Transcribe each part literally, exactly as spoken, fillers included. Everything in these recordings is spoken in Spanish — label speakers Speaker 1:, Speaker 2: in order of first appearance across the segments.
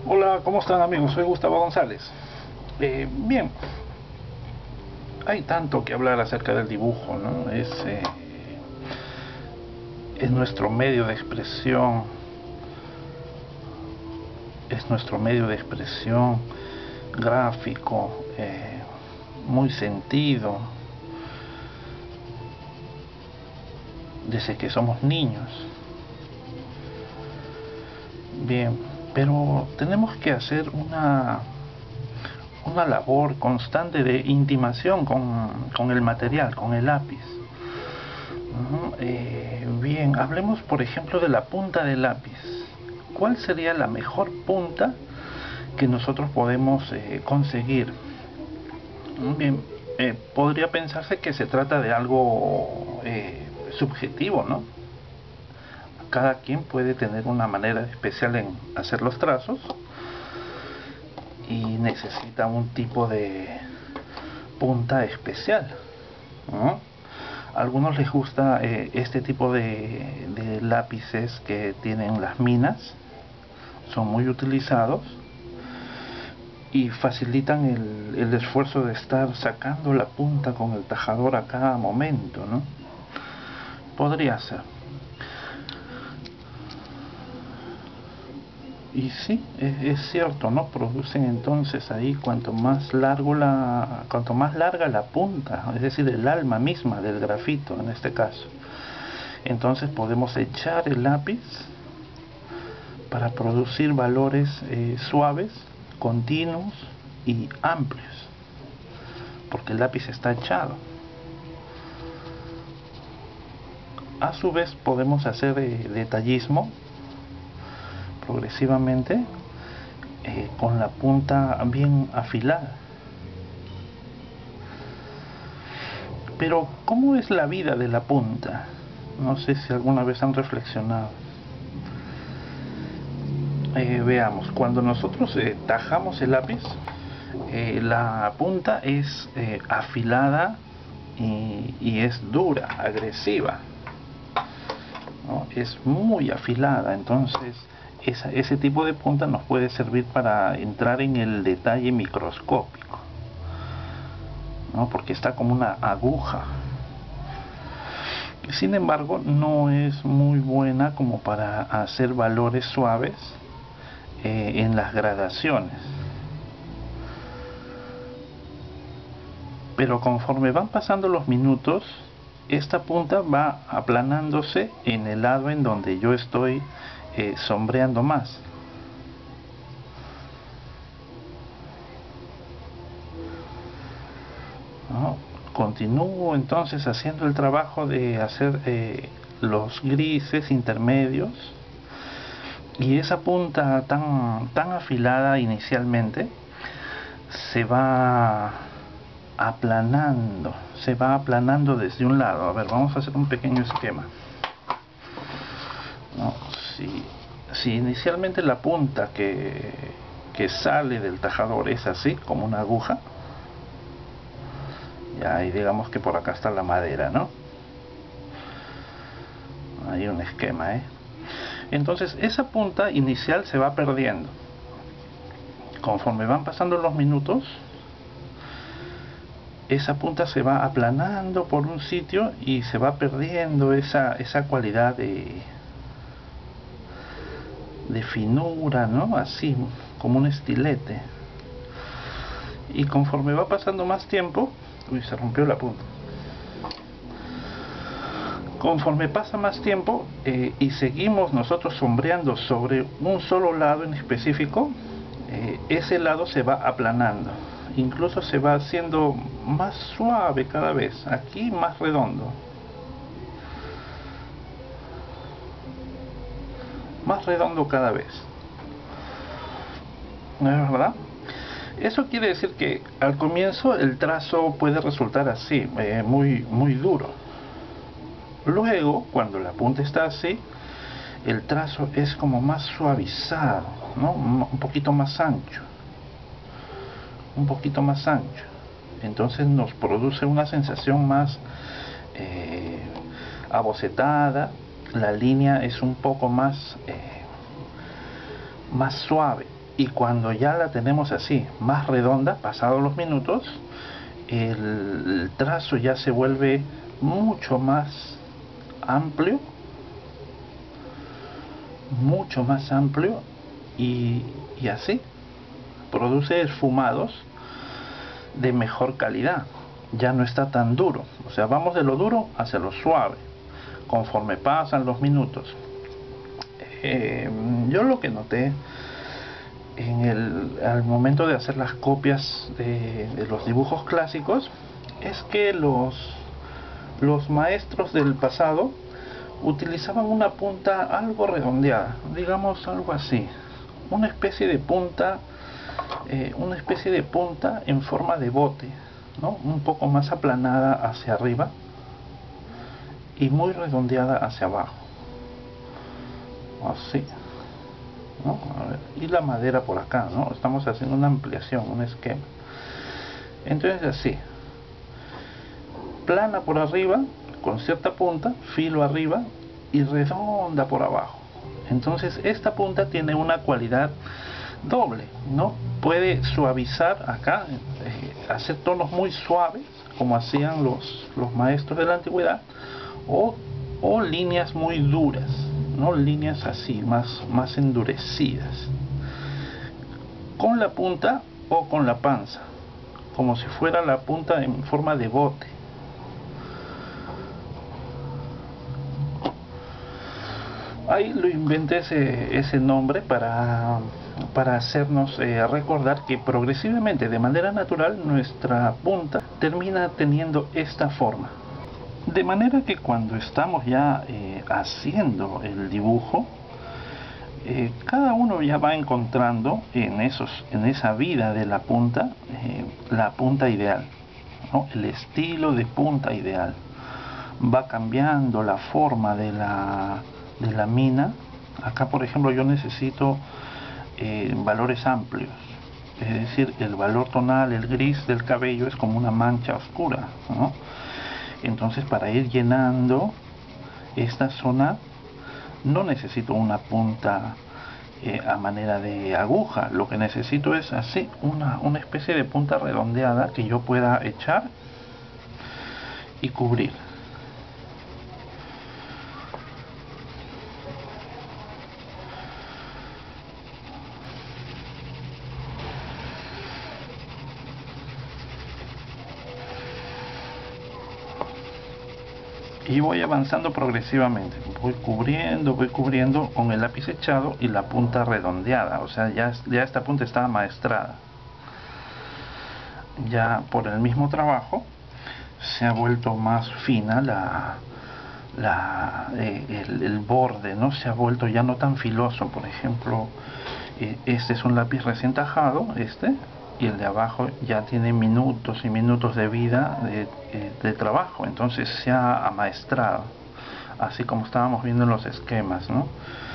Speaker 1: Hola, ¿cómo están amigos? Soy Gustavo González. Eh, bien, hay tanto que hablar acerca del dibujo, ¿no? Es, eh, es nuestro medio de expresión, es nuestro medio de expresión gráfico, eh, muy sentido, desde que somos niños. Bien, pero tenemos que hacer una una labor constante de intimación con, con el material, con el lápiz. Uh-huh. Eh, bien, hablemos por ejemplo de la punta del lápiz. ¿Cuál sería la mejor punta que nosotros podemos eh, conseguir? Bien, eh, podría pensarse que se trata de algo eh, subjetivo, ¿no? Cada quien puede tener una manera especial en hacer los trazos y necesita un tipo de punta especial, ¿no? A algunos les gusta eh, este tipo de, de lápices que tienen las minas, son muy utilizados y facilitan el, el esfuerzo de estar sacando la punta con el tajador a cada momento, ¿no? Podría ser. Y sí, es, es cierto, ¿no? Producen entonces ahí cuanto más largo la, cuanto más larga la punta, es decir, el alma misma del grafito en este caso. Entonces podemos echar el lápiz para producir valores eh, suaves, continuos y amplios, porque el lápiz está echado. A su vez podemos hacer eh, detallismo progresivamente eh, con la punta bien afilada. Pero ¿cómo es la vida de la punta? No sé si alguna vez han reflexionado. Eh, veamos, cuando nosotros eh, tajamos el lápiz, eh, la punta es eh, afilada y, y es dura, agresiva, ¿no? Es muy afilada, entonces esa, ese tipo de punta nos puede servir para entrar en el detalle microscópico, ¿no? Porque está como una aguja. Sin embargo, no es muy buena como para hacer valores suaves eh, en las gradaciones. Pero conforme van pasando los minutos, esta punta va aplanándose en el lado en donde yo estoy eh, sombreando más. ¿No? Continúo entonces haciendo el trabajo de hacer eh, los grises intermedios, y esa punta tan, tan afilada inicialmente se va aplanando, se va aplanando desde un lado. A ver, vamos a hacer un pequeño esquema, ¿no? Si, si inicialmente la punta que, que sale del tajador es así, como una aguja, ya, y digamos que por acá está la madera, ¿no? Hay un esquema, ¿eh? Entonces esa punta inicial se va perdiendo. Conforme van pasando los minutos, esa punta se va aplanando por un sitio y se va perdiendo esa, esa cualidad de, de finura, ¿no? Así, como un estilete. Y conforme va pasando más tiempo, uy, se rompió la punta. Conforme pasa más tiempo eh, y seguimos nosotros sombreando sobre un solo lado en específico, eh, ese lado se va aplanando, incluso se va haciendo más suave cada vez, aquí más redondo, más redondo cada vez. ¿No es verdad? Eso quiere decir que al comienzo el trazo puede resultar así, eh, muy, muy duro. Luego, cuando la punta está así, el trazo es como más suavizado, ¿no? Un poquito más ancho, un poquito más ancho. Entonces nos produce una sensación más eh, abocetada, la línea es un poco más, eh, más suave, y cuando ya la tenemos así, más redonda, pasados los minutos, el trazo ya se vuelve mucho más amplio, mucho más amplio y, y así produce esfumados de mejor calidad. Ya no está tan duro, o sea, vamos de lo duro hacia lo suave conforme pasan los minutos. Eh, yo lo que noté en el al momento de hacer las copias de, de los dibujos clásicos es que los los maestros del pasado utilizaban una punta algo redondeada, digamos algo así, una especie de punta eh, una especie de punta en forma de bote, ¿no? Un poco más aplanada hacia arriba y muy redondeada hacia abajo, así, ¿no? A ver, y la madera por acá, ¿no? Estamos haciendo una ampliación, un esquema. Entonces así, plana por arriba, con cierta punta, filo arriba y redonda por abajo. Entonces esta punta tiene una cualidad doble, ¿no? Puede suavizar acá, eh, hacer tonos muy suaves, como hacían los, los maestros de la antigüedad, o, o líneas muy duras, ¿no? Líneas así, más, más endurecidas, con la punta o con la panza, como si fuera la punta en forma de bote. Ahí lo inventé ese, ese nombre para, para hacernos eh, recordar que progresivamente, de manera natural, nuestra punta termina teniendo esta forma. De manera que cuando estamos ya eh, haciendo el dibujo, eh, cada uno ya va encontrando en, esos, en esa vida de la punta, eh, la punta ideal, ¿no? El estilo de punta ideal. Va cambiando la forma de la, de la mina. Acá, por ejemplo, yo necesito eh, valores amplios. Es decir, el valor tonal, el gris del cabello es como una mancha oscura, ¿no? Entonces, para ir llenando esta zona, no necesito una punta eh, a manera de aguja. Lo que necesito es así, una, una especie de punta redondeada que yo pueda echar y cubrir. Y voy avanzando progresivamente, voy cubriendo, voy cubriendo con el lápiz echado y la punta redondeada, o sea, ya, ya esta punta está amaestrada. Ya por el mismo trabajo se ha vuelto más fina la, la, eh, el, el borde, ¿no? Se ha vuelto ya no tan filoso. Por ejemplo, eh, este es un lápiz recién tajado, este, y el de abajo ya tiene minutos y minutos de vida de, de, de trabajo, entonces se ha amaestrado, así como estábamos viendo en los esquemas, ¿no?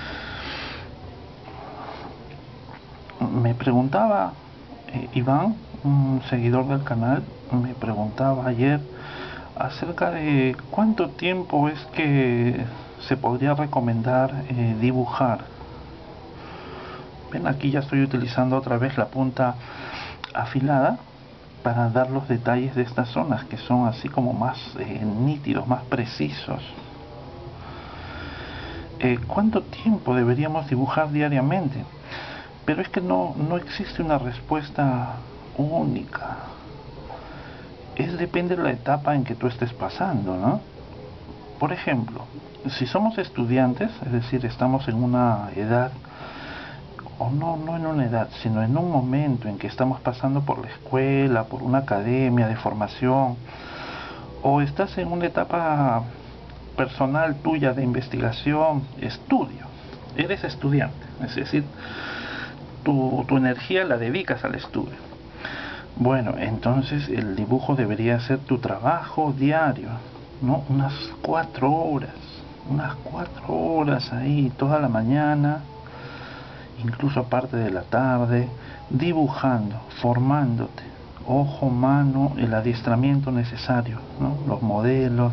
Speaker 1: Me preguntaba eh, Iván, un seguidor del canal, me preguntaba ayer acerca de cuánto tiempo es que se podría recomendar eh, dibujar. Ven, aquí ya estoy utilizando otra vez la punta afilada para dar los detalles de estas zonas que son así como más eh, nítidos, más precisos. Eh, ¿Cuánto tiempo deberíamos dibujar diariamente? Pero es que no, no existe una respuesta única. Es depende de la etapa en que tú estés pasando, ¿no? Por ejemplo, si somos estudiantes, es decir, estamos en una edad, o no, no en una edad, sino en un momento en que estamos pasando por la escuela, por una academia de formación, o estás en una etapa personal tuya de investigación, estudio, eres estudiante, es decir, tu, tu energía la dedicas al estudio. Bueno, entonces el dibujo debería ser tu trabajo diario, ¿no? Unas cuatro horas, unas cuatro horas ahí, toda la mañana, incluso parte de la tarde, dibujando, formándote, ojo, mano, el adiestramiento necesario, ¿no? Los modelos,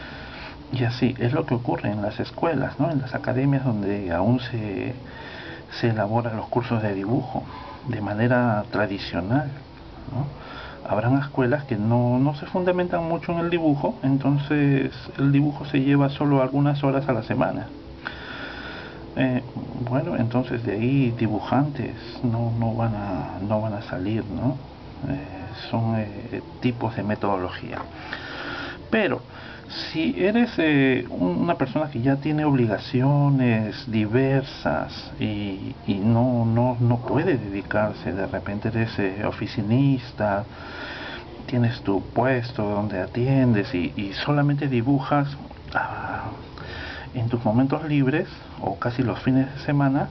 Speaker 1: y así, es lo que ocurre en las escuelas, ¿no? En las academias donde aún se, se elaboran los cursos de dibujo de manera tradicional, ¿no? Habrán escuelas que no, no se fundamentan mucho en el dibujo, entonces el dibujo se lleva solo algunas horas a la semana. Eh, bueno, entonces de ahí dibujantes no, no, van, a, no van a salir, ¿no? Eh, son eh, tipos de metodología. Pero si eres eh, una persona que ya tiene obligaciones diversas y, y no, no, no puede dedicarse, de repente eres eh, oficinista, tienes tu puesto donde atiendes y, y solamente dibujas ah, en tus momentos libres o casi los fines de semana,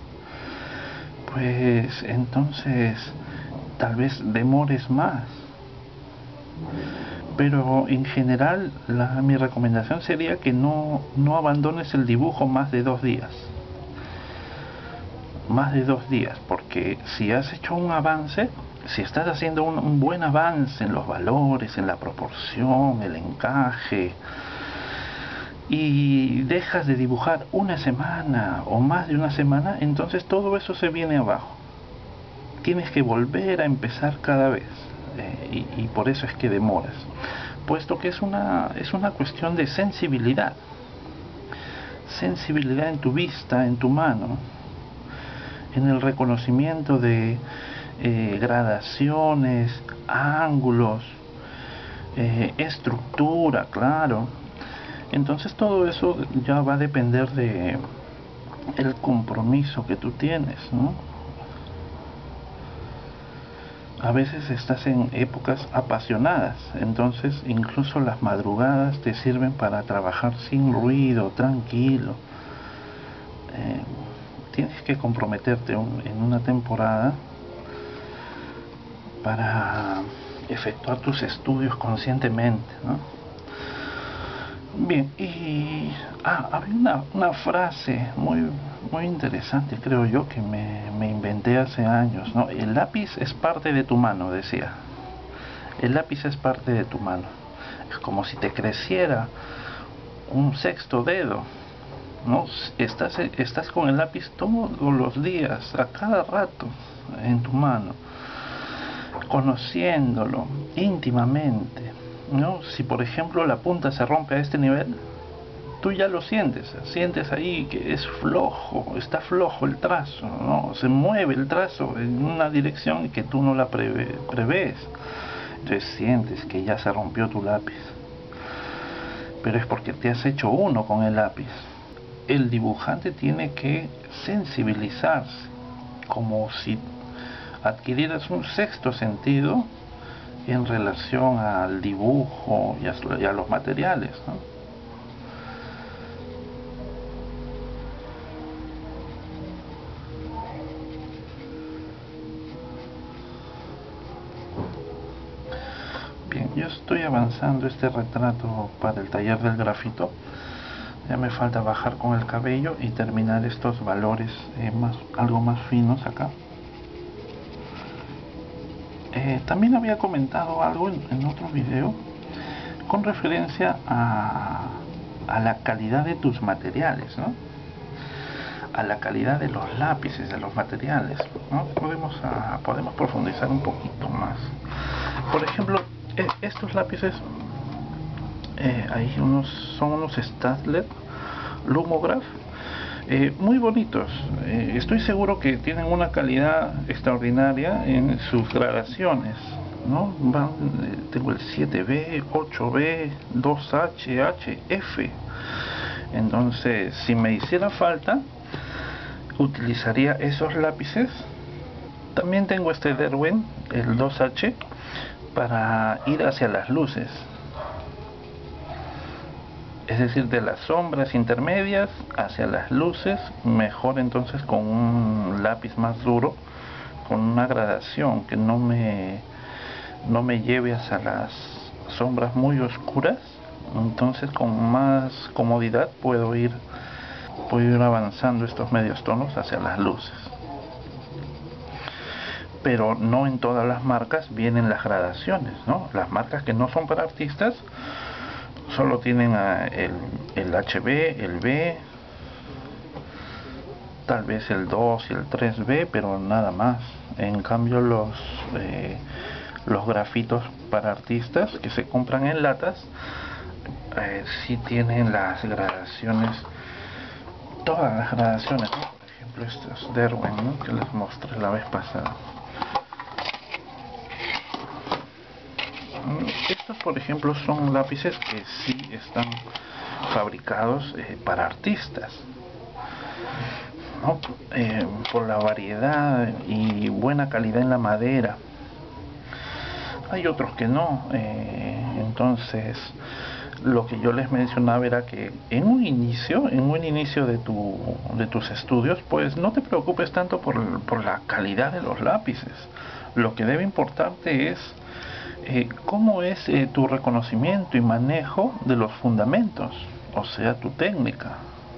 Speaker 1: pues entonces tal vez demores más. Pero en general la, mi recomendación sería que no, no abandones el dibujo más de dos días. Más de dos días, porque si has hecho un avance, si estás haciendo un, un buen avance en los valores, en la proporción, el encaje, y dejas de dibujar una semana o más de una semana, entonces todo eso se viene abajo. Tienes que volver a empezar cada vez. Eh, y, y por eso es que demoras, puesto que es una, es una cuestión de sensibilidad, sensibilidad en tu vista, en tu mano, en el reconocimiento de eh, gradaciones, ángulos, eh, estructura, claro. Entonces todo eso ya va a depender de el compromiso que tú tienes, ¿no? A veces estás en épocas apasionadas, entonces incluso las madrugadas te sirven para trabajar sin ruido, tranquilo. Eh, tienes que comprometerte un, en una temporada para efectuar tus estudios conscientemente, ¿no? Bien, y ah, había una, una frase muy, muy interesante, creo yo, que me, me inventé hace años, ¿no? El lápiz es parte de tu mano, decía. El lápiz es parte de tu mano. Es como si te creciera un sexto dedo, ¿no? Estás, estás con el lápiz todos los días, a cada rato, en tu mano, conociéndolo íntimamente, ¿no? Si por ejemplo la punta se rompe a este nivel, tú ya lo sientes, sientes ahí que es flojo, está flojo el trazo, ¿no? Se mueve el trazo en una dirección que tú no la prevé, prevés. Entonces sientes que ya se rompió tu lápiz, pero es porque te has hecho uno con el lápiz. El dibujante tiene que sensibilizarse, como si adquirieras un sexto sentido en relación al dibujo y a, y a los materiales, ¿no? Bien, yo estoy avanzando este retrato para el taller del grafito. Ya me falta bajar con el cabello y terminar estos valores eh, más, algo más finos acá. Eh, también había comentado algo en, en otro video con referencia a, a la calidad de tus materiales, ¿no? A la calidad de los lápices, de los materiales, ¿no? Podemos, a, podemos profundizar un poquito más. Por ejemplo, eh, estos lápices, eh, hay unos, son unos Staedtler Lumograph, eh, muy bonitos. Eh, estoy seguro que tienen una calidad extraordinaria en sus gradaciones, ¿no? Van, eh, tengo el siete B, ocho B, dos H, H, F. Entonces, si me hiciera falta, utilizaría esos lápices. También tengo este Derwent, el dos H, para ir hacia las luces, es decir, de las sombras intermedias hacia las luces, mejor entonces con un lápiz más duro, con una gradación que no me, no me lleve hacia las sombras muy oscuras. Entonces con más comodidad puedo ir, puedo ir avanzando estos medios tonos hacia las luces. Pero no en todas las marcas vienen las gradaciones, ¿no? Las marcas que no son para artistas solo tienen el, el H B, el B, tal vez el dos y el tres B, pero nada más. En cambio los eh, los grafitos para artistas que se compran en latas eh, sí tienen las gradaciones, todas las gradaciones, ¿no? Por ejemplo estos Derwent, ¿no? Que les mostré la vez pasada. Estos, por ejemplo, son lápices que sí están fabricados eh, para artistas, ¿no? Eh, por la variedad y buena calidad en la madera. Hay otros que no. Eh, entonces, lo que yo les mencionaba era que en un inicio, en un inicio de tu de tus estudios, pues no te preocupes tanto por, por la calidad de los lápices. Lo que debe importarte es Eh, cómo es eh, tu reconocimiento y manejo de los fundamentos, o sea, tu técnica.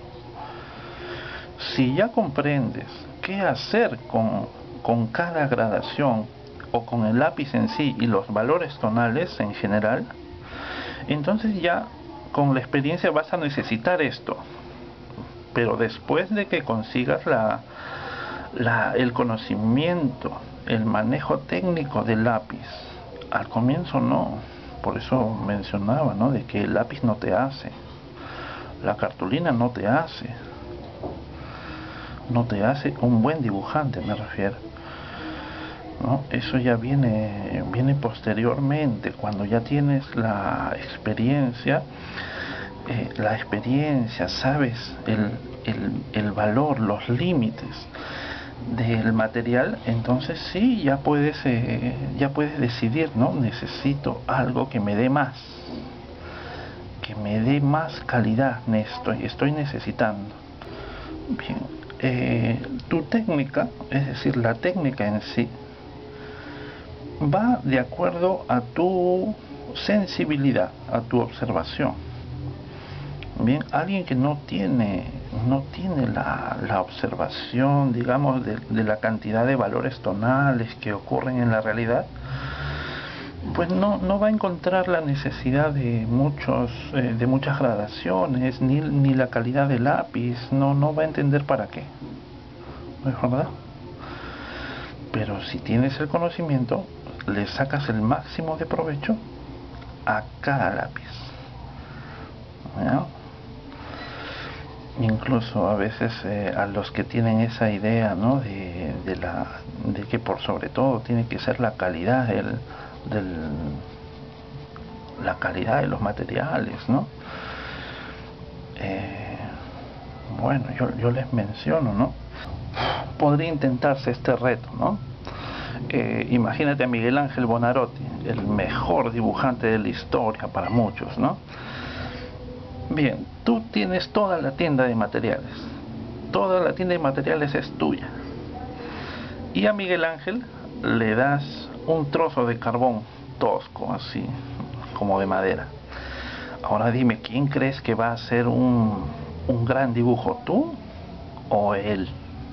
Speaker 1: Si ya comprendes qué hacer con, con cada gradación o con el lápiz en sí y los valores tonales en general, entonces ya con la experiencia vas a necesitar esto. Pero después de que consigas la, la, el conocimiento, el manejo técnico del lápiz, al comienzo no, por eso mencionaba, ¿no? De que el lápiz no te hace, la cartulina no te hace, no te hace un buen dibujante, me refiero, ¿no? Eso ya viene, viene posteriormente, cuando ya tienes la experiencia, eh, la experiencia, sabes el, el, el valor, los límites del material, entonces sí, ya puedes eh, ya puedes decidir, ¿no? Necesito algo que me dé más, que me dé más calidad, estoy, estoy necesitando. Bien, eh, tu técnica, es decir, la técnica en sí, va de acuerdo a tu sensibilidad, a tu observación. Bien, alguien que no tiene no tiene la, la observación, digamos, de, de la cantidad de valores tonales que ocurren en la realidad, pues no, no va a encontrar la necesidad de muchos eh, de muchas gradaciones, ni, ni la calidad del lápiz, no, no va a entender para qué, ¿no es verdad? Pero si tienes el conocimiento, le sacas el máximo de provecho a cada lápiz, ¿no? Incluso a veces eh, a los que tienen esa idea, ¿no? de, de, la, de que por sobre todo tiene que ser la calidad del, del la calidad de los materiales, ¿no? Eh, bueno, yo, yo les menciono, ¿no? Podría intentarse este reto, ¿no? Eh, imagínate a Miguel Ángel Buonarroti, el mejor dibujante de la historia para muchos, ¿no? Bien, tú tienes toda la tienda de materiales, toda la tienda de materiales es tuya, y a Miguel Ángel le das un trozo de carbón tosco, así como de madera. Ahora dime, ¿quién crees que va a hacer un, un gran dibujo, tú o él?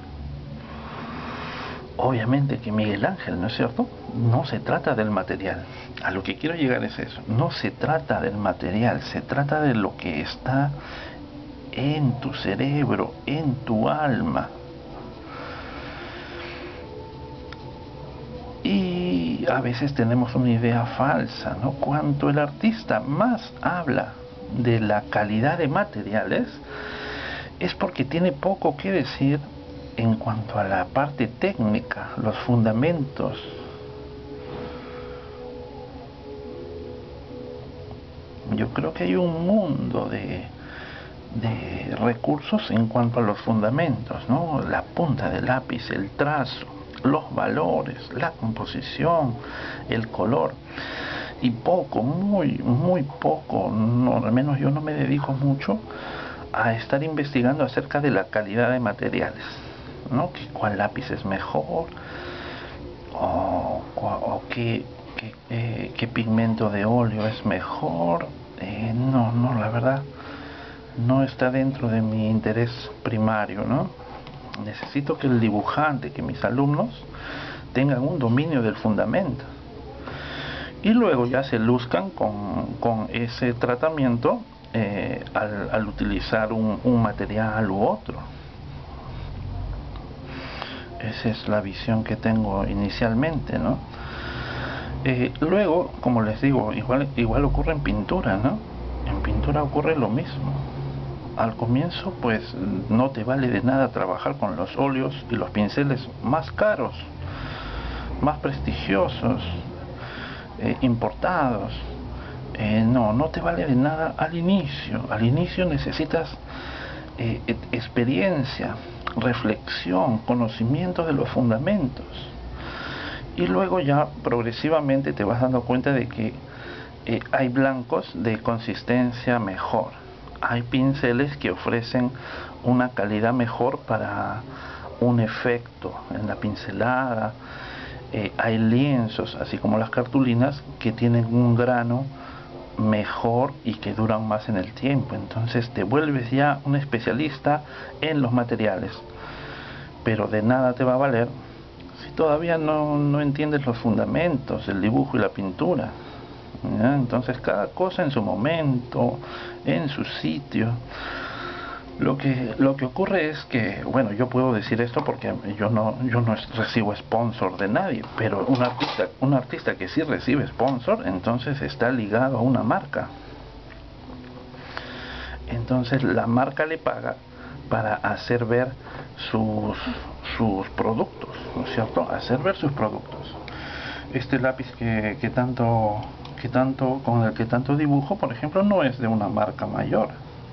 Speaker 1: Obviamente que Miguel Ángel, ¿no es cierto? No se trata del material. A lo que quiero llegar es eso. No se trata del material, se trata de lo que está en tu cerebro, en tu alma. Y a veces tenemos una idea falsa, ¿no? Cuanto el artista más habla de la calidad de materiales, es porque tiene poco que decir en cuanto a la parte técnica, los fundamentos. Yo creo que hay un mundo de, de recursos en cuanto a los fundamentos, ¿no? La punta del lápiz, el trazo, los valores, la composición, el color. Y poco, muy, muy poco, no, al menos yo no me dedico mucho a estar investigando acerca de la calidad de materiales, ¿no? Que cuál lápiz es mejor, o, o qué, qué, eh, qué pigmento de óleo es mejor. Eh, no, no, la verdad no está dentro de mi interés primario, ¿no? Necesito que el dibujante, que mis alumnos tengan un dominio del fundamento y luego ya se luzcan con, con ese tratamiento eh, al, al utilizar un, un material u otro. Esa es la visión que tengo inicialmente, ¿no? Eh, luego, como les digo, igual, igual ocurre en pintura, ¿no? En pintura ocurre lo mismo. Al comienzo, pues, no te vale de nada trabajar con los óleos y los pinceles más caros, más prestigiosos, eh, importados. Eh, no, no te vale de nada al inicio. Al inicio necesitas eh, experiencia, reflexión, conocimiento de los fundamentos. Y luego ya progresivamente te vas dando cuenta de que eh, hay blancos de consistencia mejor. Hay pinceles que ofrecen una calidad mejor para un efecto en la pincelada. Eh, hay lienzos, así como las cartulinas, que tienen un grano mejor y que duran más en el tiempo. Entonces te vuelves ya un especialista en los materiales, pero de nada te va a valer si todavía no, no entiendes los fundamentos del dibujo y la pintura, ¿ya? Entonces cada cosa en su momento, en su sitio. Lo que, lo que ocurre es que, bueno, yo puedo decir esto porque yo no, yo no recibo sponsor de nadie, pero un artista, un artista que sí recibe sponsor, entonces está ligado a una marca. Entonces la marca le paga para hacer ver sus, sus productos, ¿no es cierto? Hacer ver sus productos. Este lápiz que, que tanto, que tanto, con el que tanto dibujo, por ejemplo, no es de una marca mayor.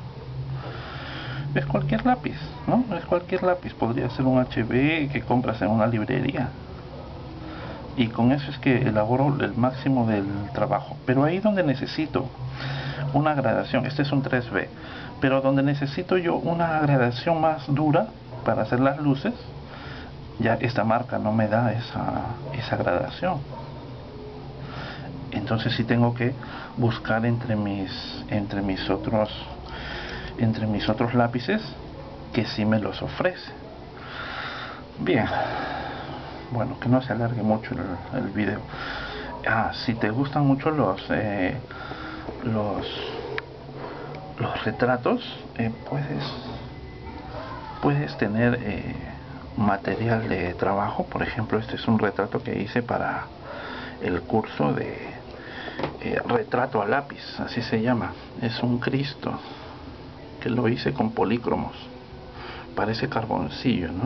Speaker 1: Es cualquier lápiz, ¿no? Es cualquier lápiz, podría ser un H B que compras en una librería. Y con eso es que elaboro el máximo del trabajo. Pero ahí donde necesito una gradación, este es un tres B, pero donde necesito yo una gradación más dura para hacer las luces, ya esta marca no me da esa, esa gradación. Entonces sí tengo que buscar entre mis, entre mis otros entre mis otros lápices que sí me los ofrece. Bien, bueno, que no se alargue mucho el, el video. Ah, si te gustan mucho los eh, los los retratos, eh, puedes puedes tener eh, material de trabajo. Por ejemplo, este es un retrato que hice para el curso de eh, retrato a lápiz, así se llama. Es un Cristo que lo hice con polícromos, parece carboncillo, ¿no?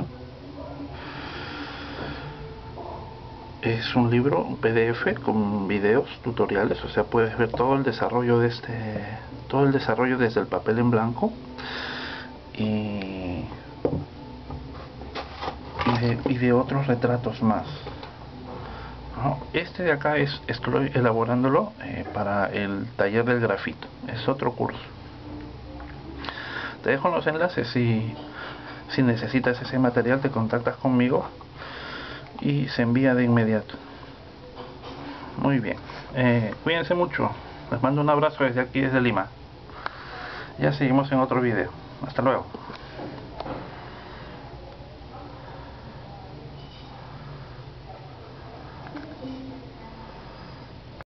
Speaker 1: Es un libro, un P D F con videos, tutoriales, o sea, puedes ver todo el desarrollo de este, todo el desarrollo desde el papel en blanco y, y, de, y de otros retratos más, ¿no? Este de acá es, estoy elaborándolo eh, para el taller del grafito, es otro curso. Te dejo los enlaces y si necesitas ese material te contactas conmigo y se envía de inmediato. Muy bien, eh, cuídense mucho, les mando un abrazo desde aquí, desde Lima. Ya seguimos en otro video, hasta luego.